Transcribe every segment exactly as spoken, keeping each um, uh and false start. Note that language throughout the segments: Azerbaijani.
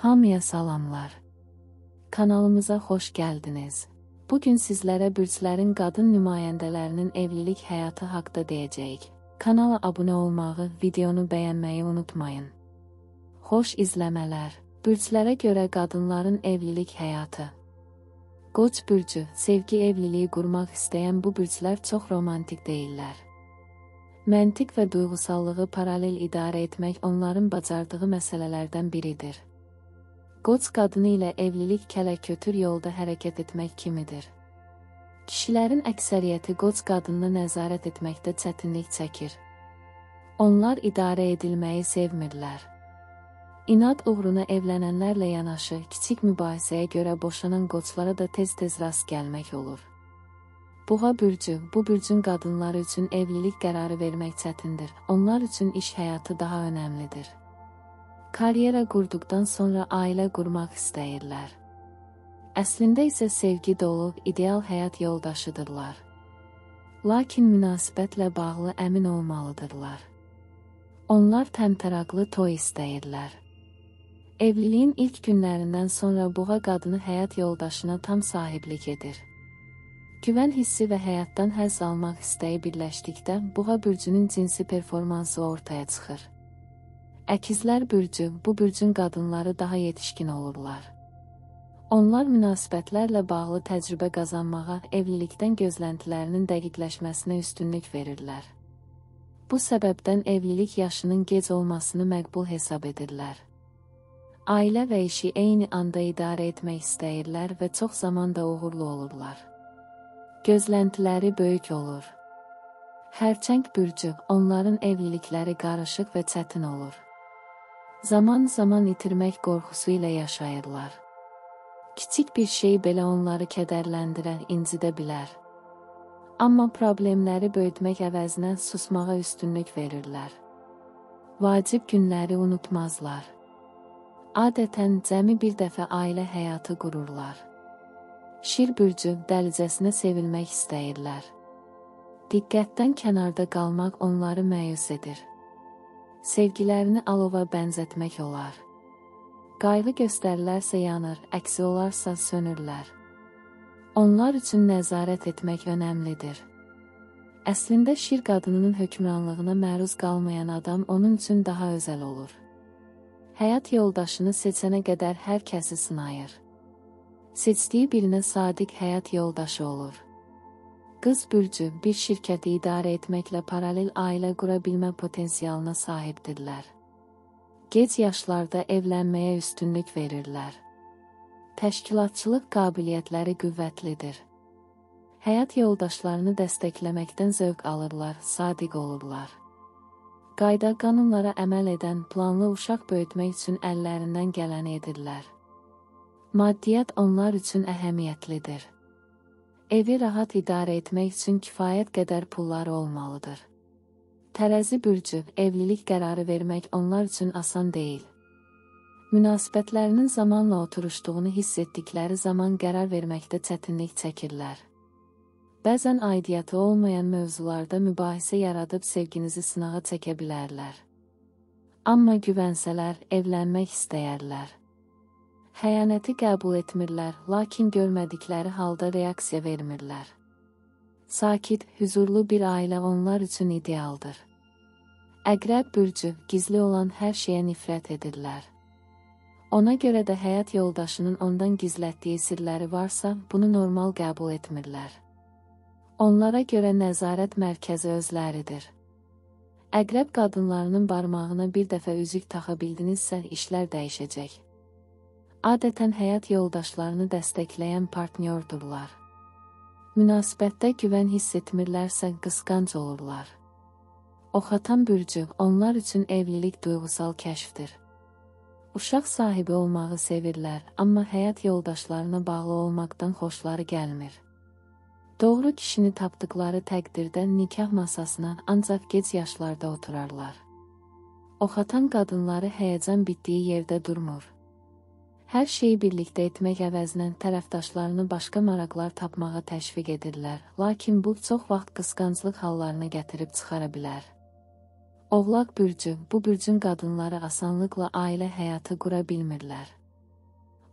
Hamıya salamlar. Kanalımıza xoş gəldiniz. Bugün sizlərə bürclərin qadın nümayəndələrinin evlilik həyatı haqda deyəcəyik. Kanala abunə olmağı, videonu bəyənməyi unutmayın. Xoş izləmələr. Bürclərə görə qadınların evlilik həyatı. Qoç bürcü, sevgi evliliyi qurmaq istəyən bu bürclər çox romantik deyirlər. Məntiq və duyğusallığı paralel idarə etmək onların bacardığı məsələlərdən biridir. Qoç qadını ilə evlilik kələ-kötür yolda hərəkət etmək kimidir. Kişilərin əksəriyyəti qoç qadınını nəzarət etməkdə çətinlik çəkir. Onlar idarə edilməyi sevmirlər. İnad uğruna evlənənlərlə yanaşı, kiçik mübahisəyə görə boşanan qoçlara da tez-tez rast gəlmək olur. Buğa bürcü, bu bürcün qadınları üçün evlilik qərarı vermək çətindir. Onlar üçün iş həyatı daha önəmlidir. Karyera qurduqdan sonra ailə qurmaq istəyirlər. Əslində isə sevgi dolu, ideal həyat yoldaşıdırlar. Lakin münasibətlə bağlı əmin olmalıdırlar. Onlar təmtəraqlı toy istəyirlər. Evliliyin ilk günlərindən sonra buğa qadını həyat yoldaşına tam sahiblik edir. Güvən hissi və həyatdan həzz almaq istəyi birləşdikdə buğa bürcünün cinsi performansı ortaya çıxır. Əkizlər bürcü, bu bürcün qadınları daha yetişkin olurlar. Onlar münasibətlərlə bağlı təcrübə qazanmağa, evlilikdən gözləntilərinin dəqiqləşməsinə üstünlük verirlər. Bu səbəbdən evlilik yaşının gec olmasını məqbul hesab edirlər. Ailə və işi eyni anda idarə etmək istəyirlər və çox zaman da uğurlu olurlar. Gözləntiləri böyük olur. Hərçəng bürcü, onların evlilikləri qarışıq və çətin olur. Zaman-zaman itirmək qorxusu ilə yaşayırlar. Kiçik bir şey belə onları kədərləndirər, incidə bilər. Amma problemləri böyütmək əvəzinə susmağa üstünlük verirlər. Vacib günləri unutmazlar. Adətən cəmi bir dəfə ailə həyatı qururlar. Şir bürcü, dəlicəsinə sevilmək istəyirlər. Diqqətdən kənarda qalmaq onları məyus edir. Sevgilərini alova bənzətmək olar. Qayğı göstərilərsə yanır, əksi olarsa sönürlər. Onlar üçün nəzarət etmək önəmlidir. Əslində şir qadınının hökmranlığına məruz qalmayan adam onun üçün daha özəl olur. Həyat yoldaşını seçənə qədər hər kəsi sınayır. Seçdiyi birinə sadiq həyat yoldaşı olur. Qız bürcü, bir şirkəti idarə etməklə paralel ailə qura bilmə potensialına sahibdirlər. Gec yaşlarda evlənməyə üstünlük verirlər. Təşkilatçılıq qabiliyyətləri qüvvətlidir. Həyat yoldaşlarını dəstəkləməkdən zövq alırlar, sadiq olurlar. Qayda qanunlara əməl edən, planlı uşaq böyütmək üçün əllərindən gələni edirlər. Maddiyyat onlar üçün əhəmiyyətlidir. Evi rahat idarə etmək üçün kifayət qədər pulları olmalıdır. Tərəzi bürcü, evlilik qərarı vermək onlar üçün asan deyil. Münasibətlərinin zamanla oturuşduğunu hiss etdikləri zaman qərar verməkdə çətinlik çəkirlər. Bəzən aidiyyatı olmayan mövzularda mübahisə yaradıb sevginizi sınağa çəkə bilərlər. Amma güvənsələr, evlənmək istəyərlər. Xəyanəti qəbul etmirlər, lakin görmədikləri halda reaksiya vermirlər. Sakit, hüzurlu bir ailə onlar üçün idealdır. Əqrəb bürcü, gizli olan hər şeyə nifrət edirlər. Ona görə də həyat yoldaşının ondan gizlətdiyi sirləri varsa, bunu normal qəbul etmirlər. Onlara görə nəzarət mərkəzi özləridir. Əqrəb qadınlarının barmağına bir dəfə üzük taxa bildinizsə, işlər dəyişəcək. Adətən həyat yoldaşlarını dəstəkləyən partnyordurlar. Münasibətdə güvən hiss etmirlərsə qısqanc olurlar. Oxatan bürcü, onlar üçün evlilik duyğusal kəşfdir. Uşaq sahibi olmağı sevirlər, amma həyat yoldaşlarına bağlı olmaqdan xoşları gəlmir. Doğru kişini tapdıqları təqdirdə nikah masasına ancaq gec yaşlarda oturarlar. Oxatan qadınları həyəcan bitdiyi yerdə durmur. Hər şeyi birlikdə etmək əvəzinə tərəfdaşlarını başqa maraqlar tapmağa təşviq edirlər, lakin bu çox vaxt qısqanclıq hallarına gətirib çıxara bilər. Oğlaq bürcü, bu bürcün qadınları asanlıqla ailə həyatı qura bilmirlər.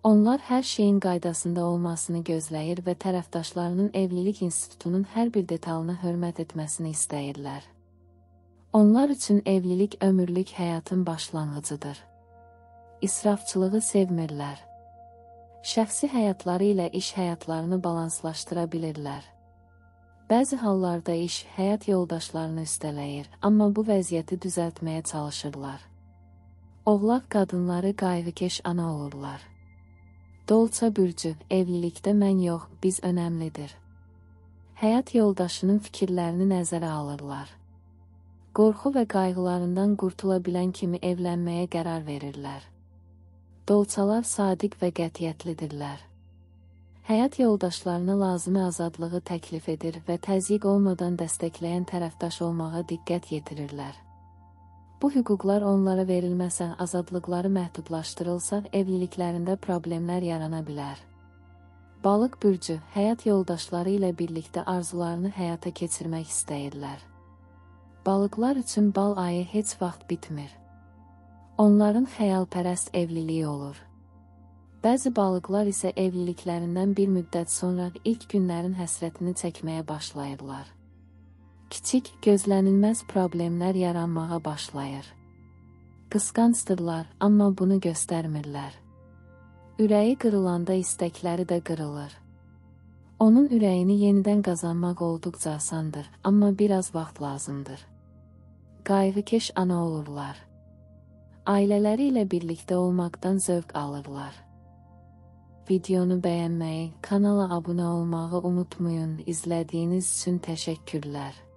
Onlar hər şeyin qaydasında olmasını gözləyir və tərəfdaşlarının evlilik institutunun hər bir detalına hörmət etməsini istəyirlər. Onlar üçün evlilik ömürlük həyatın başlanğıcıdır. İsrafçılığı sevmirlər. Şəxsi həyatları ilə iş həyatlarını balanslaşdıra bilirlər. Bəzi hallarda iş həyat yoldaşlarını üstələyir, amma bu vəziyyəti düzəltməyə çalışırlar. Oğlaq qadınları qayğıkeş ana olurlar. Dolça bürcü, evlilikdə mən yox, biz önəmlidir. Həyat yoldaşının fikirlərini nəzərə alırlar. Qorxu və qayğılarından qurtula bilən kimi evlənməyə qərar verirlər. Dolçalar sadiq və qətiyyətlidirlər. Həyat yoldaşlarına lazımi azadlığı təklif edir və təzyiq olmadan dəstəkləyən tərəfdaş olmağa diqqət yetirirlər. Bu hüquqlar onlara verilməsə, azadlıqları məhdudlaşdırılsa, evliliklərində problemlər yarana bilər. Balıq bürcü, həyat yoldaşları ilə birlikdə arzularını həyata keçirmək istəyirlər. Balıqlar üçün bal ayı heç vaxt bitmir. Onların xəyalpərəst evliliyi olur. Bəzi balıqlar isə evliliklərindən bir müddət sonra ilk günlərin həsrətini çəkməyə başlayırlar. Kiçik, gözlənilməz problemlər yaranmağa başlayır. Qısqancdırlar, amma bunu göstərmirlər. Ürəyi qırılanda istəkləri də qırılır. Onun ürəyini yenidən qazanmaq olduqca asandır, amma biraz vaxt lazımdır. Qayğıkeş ana olurlar. Ailələri ilə birlikdə olmaqdan zövq alırlar. Videonu bəyənməyi, kanala abunə olmağı unutmayın. İzlədiyiniz üçün təşəkkürlər.